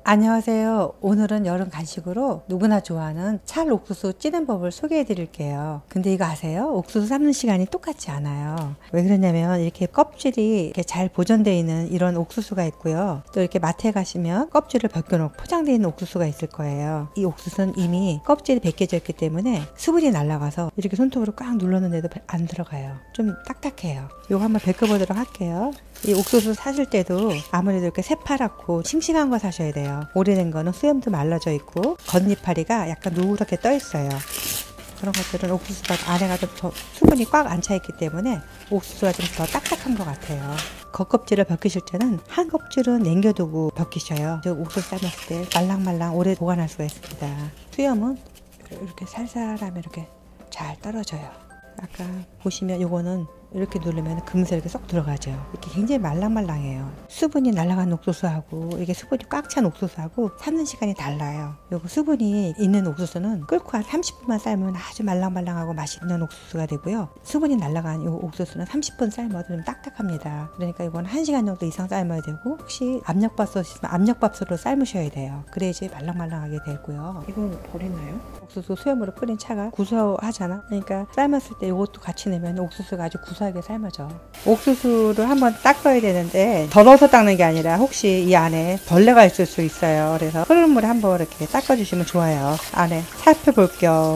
안녕하세요. 오늘은 여름 간식으로 누구나 좋아하는 찰 옥수수 찌는 법을 소개해 드릴게요. 근데 이거 아세요? 옥수수 삶는 시간이 똑같지 않아요. 왜 그러냐면 이렇게 껍질이 이렇게 잘 보존되어 있는 이런 옥수수가 있고요. 또 이렇게 마트에 가시면 껍질을 벗겨놓고 포장되어 있는 옥수수가 있을 거예요. 이 옥수수는 이미 껍질이 벗겨져 있기 때문에 수분이 날아가서 이렇게 손톱으로 꽉 눌렀는데도 안 들어가요. 좀 딱딱해요. 이거 한번 벗겨보도록 할게요. 이 옥수수 사실 때도 아무래도 이렇게 새파랗고 싱싱한 거 사셔야 돼요. 오래된 거는 수염도 말라져 있고 겉잎파리가 약간 누렇게 떠 있어요. 그런 것들은 옥수수가 안에가 좀 더 수분이 꽉 안 차 있기 때문에 옥수수가 좀 더 딱딱한 것 같아요. 겉껍질을 벗기실 때는 한 껍질은 남겨두고 벗기셔요. 옥수수 삶았을 때 말랑말랑 오래 보관할 수가 있습니다. 수염은 이렇게 살살하면 이렇게 잘 떨어져요. 아까 보시면 요거는 이렇게 누르면 금세 이렇게 쏙 들어가죠. 이렇게 굉장히 말랑말랑해요. 수분이 날아간 옥수수하고 이게 수분이 꽉 찬 옥수수하고 삶는 시간이 달라요. 요거 수분이 있는 옥수수는 끓고 한 30분만 삶으면 아주 말랑말랑하고 맛있는 옥수수가 되고요. 수분이 날아간 요 옥수수는 30분 삶아도 좀 딱딱합니다. 그러니까 이건 1시간 정도 이상 삶아야 되고, 혹시 압력밥솥 있으면 압력밥솥으로 삶으셔야 돼요. 그래야지 말랑말랑하게 되고요. 이건 버렸나요? 옥수수 수염으로 끓인 차가 구수하잖아. 그러니까 삶았을 때 이것도 같이 넣으면 옥수수가 아주 구수하게 삶아져. 옥수수를 한번 닦아야 되는데 덜어서 닦는 게 아니라 혹시 이 안에 벌레가 있을 수 있어요. 그래서 흐르는 물에 한번 이렇게 닦아주시면 좋아요. 안에 살펴볼 겸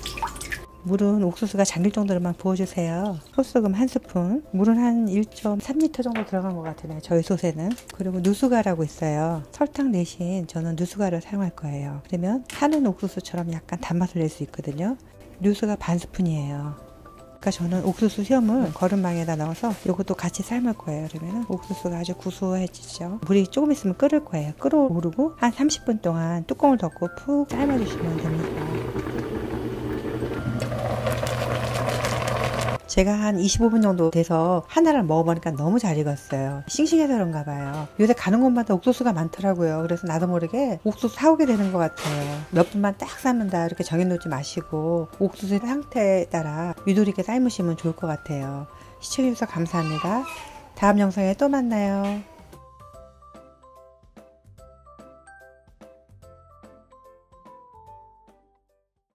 물은 옥수수가 잠길 정도로만 부어주세요. 소스금 1스푼, 물은 한 1.3리터 정도 들어간 것 같으네요. 저희 솥에는. 그리고 누수가라고 있어요. 설탕 대신 저는 누수가를 사용할 거예요. 그러면 타는 옥수수처럼 약간 단맛을 낼 수 있거든요. 누수가 반 스푼이에요. 그러니까 저는 옥수수 시험을 거름망에다 넣어서 이것도 같이 삶을 거예요. 그러면 옥수수가 아주 구수해지죠. 물이 조금 있으면 끓을 거예요. 끓어오르고 한 30분 동안 뚜껑을 덮고 푹 삶아주시면 됩니다. 제가 한 25분 정도 돼서 하나를 먹어보니까 너무 잘 익었어요. 싱싱해서 그런가 봐요. 요새 가는 곳마다 옥수수가 많더라고요. 그래서 나도 모르게 옥수수 사오게 되는 것 같아요. 몇 분만 딱 삶는다 이렇게 정해놓지 마시고 옥수수 상태에 따라 유도리 있게 삶으시면 좋을 것 같아요. 시청해주셔서 감사합니다. 다음 영상에 또 만나요.